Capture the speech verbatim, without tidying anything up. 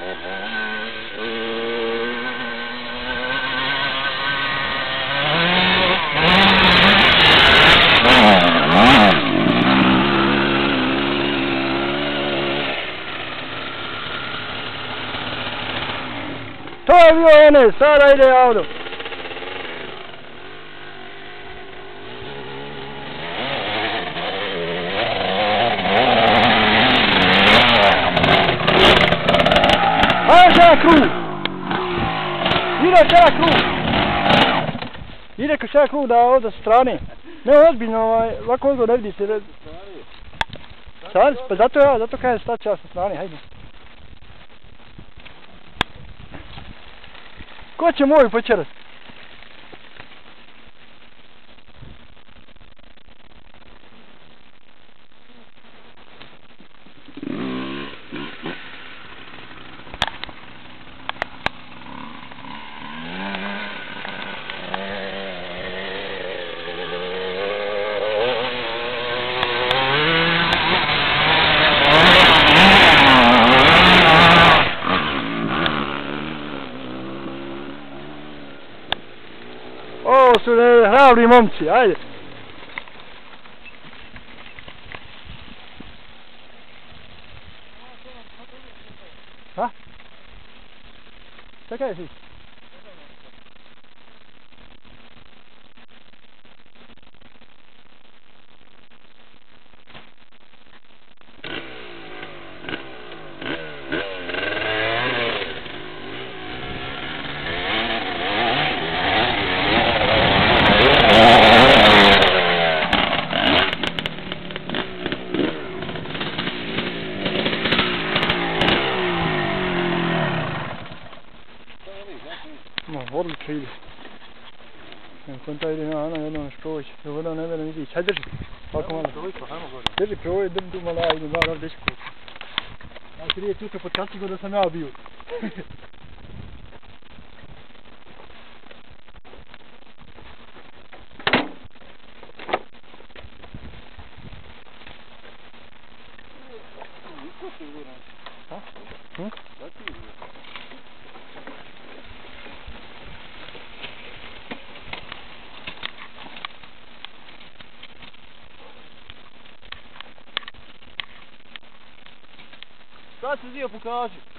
To je bio Enes, sada ide auto. Ajde še na krug. Ide še na krug. Ide še na krug da ovdje sa strane. Ne ozbiljno, ovako odgo ne vidi se. Sad, pa zato ja, zato kažem stat ću ja sa strane, hajde. Ko će moju počerat? Ovo su hrabri momci, ajde. Ha? Čekaj si. No, odlično ide. Konta ide na Ana, jedno na Šković. Dovoljno ne da ne vidi. Hajde drži. Ovako malo. Drži, prvo je drži tu malo, ajde, malo deško. Ja ti rije tu se pod kastigo da sam ja bio. Ha? Hm? Sad se zio pokaži.